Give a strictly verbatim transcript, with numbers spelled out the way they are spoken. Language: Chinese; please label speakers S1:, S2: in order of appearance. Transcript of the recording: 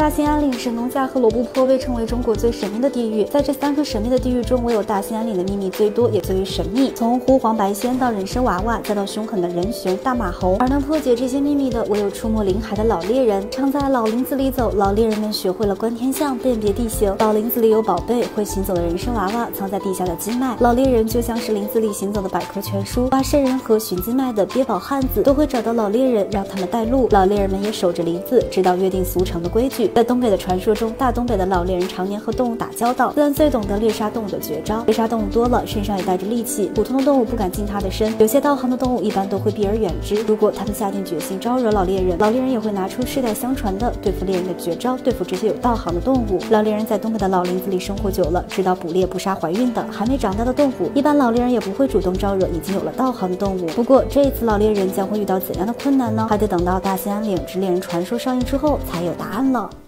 S1: 大兴安岭、神农架和罗布泊被称为中国最神秘的地域。在这三个神秘的地域中，唯有大兴安岭的秘密最多，也最为神秘。从狐黄白仙到人参娃娃，再到凶狠的人熊、大马猴，而能破解这些秘密的，唯有出没临海的老猎人。常在老林子里走，老猎人们学会了观天象、辨别地形。老林子里有宝贝，会行走的人参娃娃藏在地下的经脉。老猎人就像是林子里行走的百科全书，挖参人和寻经脉的鳖宝汉子都会找到老猎人，让他们带路。老猎人们也守着林子，知道约定俗成的规矩。在东北的传说中，大东北的老猎人常年和动物打交道，自然最懂得猎杀动物的绝招。猎杀动物多了，身上也带着戾气，普通的动物不敢近他的身，有些道行的动物一般都会避而远之。如果他们下定决心招惹老猎人，老猎人也会拿出世代相传的对付猎人的绝招，对付这些有道行的动物。老猎人在东北的老林子里生活久了，知道捕猎不杀怀孕的、还没长大的动物。一般老猎人也不会主动招惹已经有了道行的动物。不过这一次老猎人将会遇到怎样的困难呢？还得等到大兴安岭之猎人传说上映之后才有答案了。